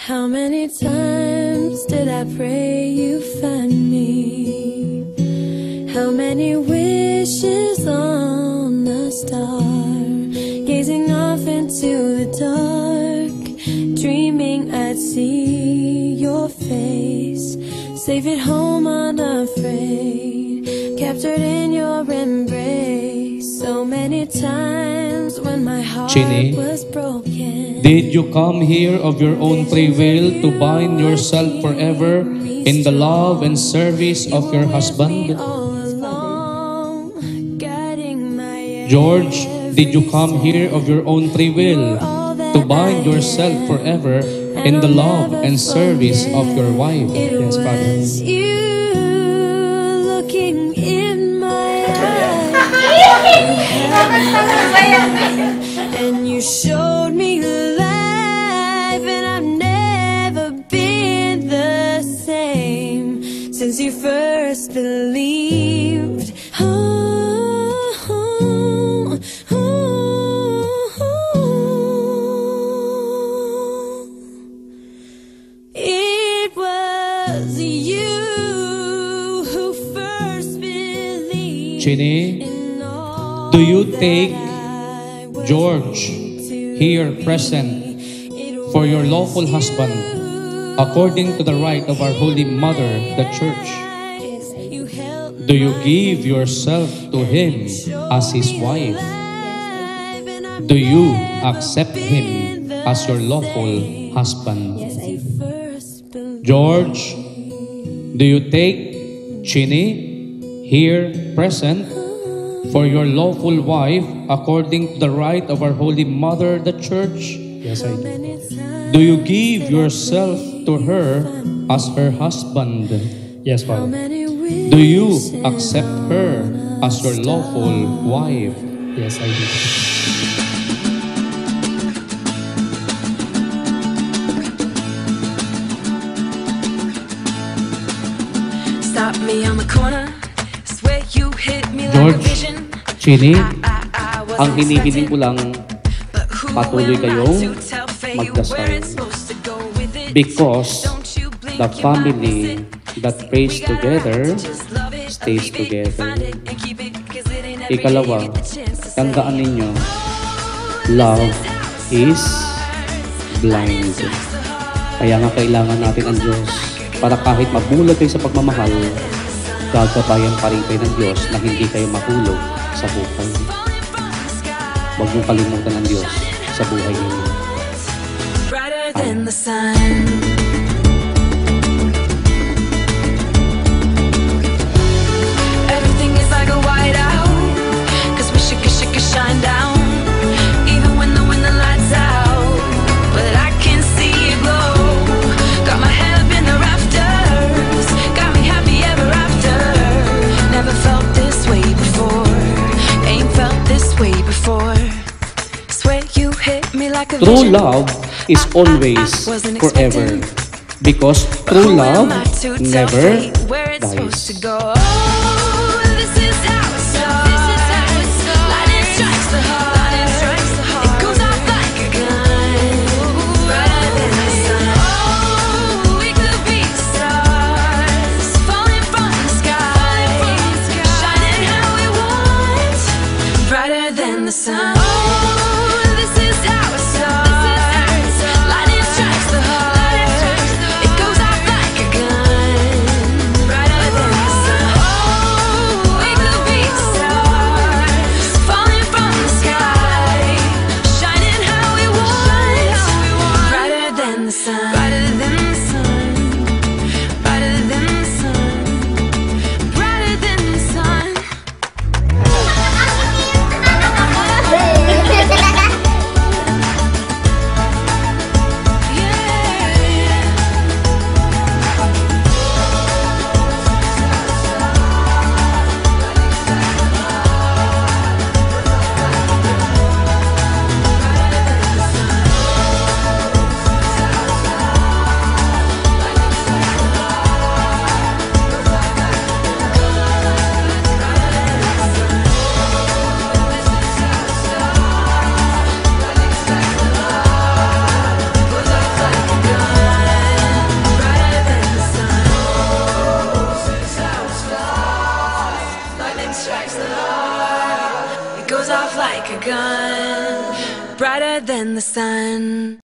How many times did I pray you find me? How many wishes on a star, gazing off into the dark, dreaming I'd see your face, safe at home unafraid, captured in your embrace. So many times when my heart Chinny, was broken. did you come here of your own free will to bind yourself forever in the love and service of your husband? George, did you come here of your own free will to bind yourself forever in the love and service of your wife? Yes, Father. You looking in my eyes, and you showed me life, and I've never been the same since you first believed. It was you who first believed. Chinny, do you take George here present for your lawful husband according to the right of our Holy Mother, the Church? Do you give yourself to him as his wife? Do you accept him as your lawful husband? George, do you take Chinny here present for your lawful wife according to the right of our Holy Mother, the Church? Yes, I do. Do you give yourself to her as her husband? Yes, Father. Do you accept her as your lawful wife? Yes, I do. Stop me on the corner, swear you hit me like a George, vision. Chinny, ang hinihiling ko lang, patuloy kayong magdasal. Because the family that prays together stays together. Ikalawa, tandaan ninyo, love is blind. Kaya nga kailangan natin ang Diyos para kahit mabulag kayo sa pagmamahal, gagabayan pa rin kayo ng Diyos na hindi kayo mahulog sa buhay. Huwag mong kalimutan ang Diyos sa buhay ninyo. Brighter than the sun. Everything is like a whiteout, 'cause we should shine down, even when the lights out. But I can see it glow. Got my head up in the rafters, got me happy ever after. Never felt this way before, ain't felt this way before. Swear you hit me like a True vision. love is always forever, because true love never dies. Brighter than the sun. Oh, this is how it starts. Lightning strikes the heart. It goes off like a gun. Brighter than the sun. Oh, goes off like a gun, brighter than the sun.